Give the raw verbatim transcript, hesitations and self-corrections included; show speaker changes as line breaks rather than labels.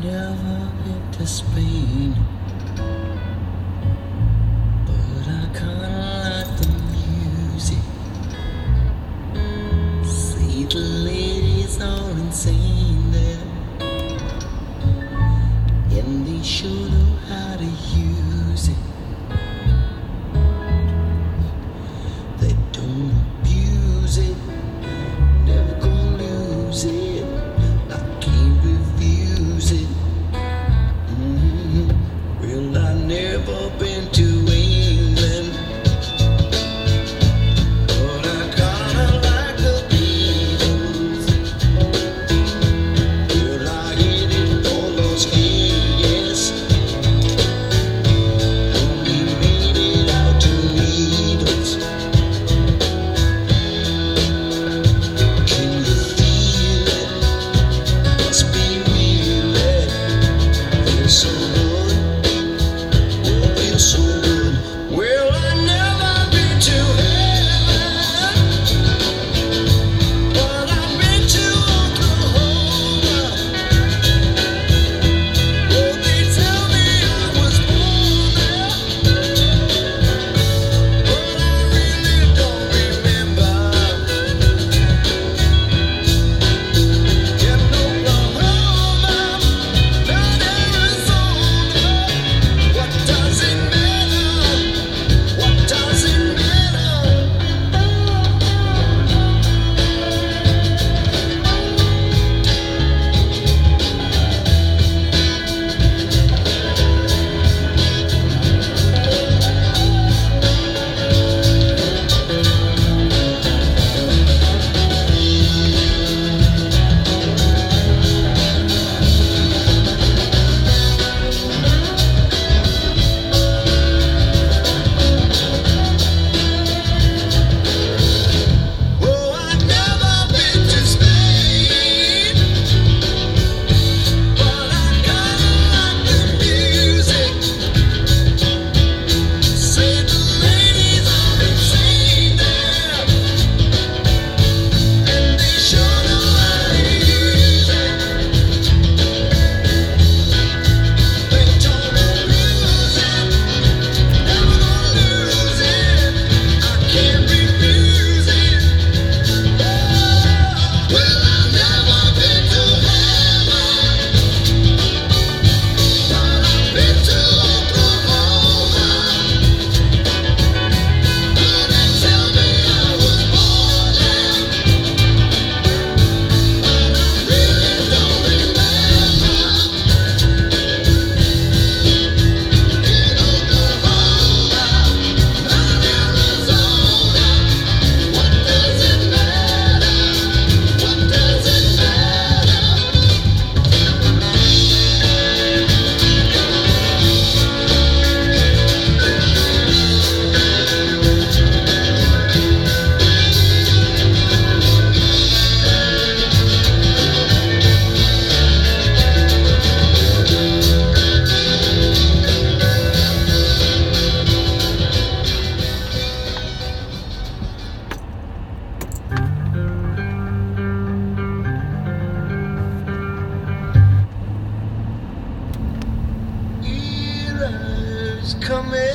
never been to Spain, but I kinda like the music. See, the ladies are insane there, and they sure know how to use it. They don't abuse it, never gonna lose it. I can't refuse it. Mm-hmm. Well, I never been to England, but I kinda like the Beatles. Well, I hit it for Los Angeles, only made it out to Needles. Can you feel it? Must be real. It feels so good. Oh, feels so good. Well, I never been to heaven, but I've been to Oklahoma. Oh, they tell me I was born there, but I really don't remember. In Oklahoma, not Arizona. What does it matter? What does it matter? Oh, I've never been to Spain, but I kinda like the music. Say the ladies are insane there, and they sure know how to use it. They don't abuse it, never gonna lose it. I can't refuse it. Well, I've never been to heaven, but I've been to Oklahoma. Oh, they tell me I was born there, but I really don't remember. In Oklahoma, not Arizona. What does it matter? What does it matter? Heroes coming.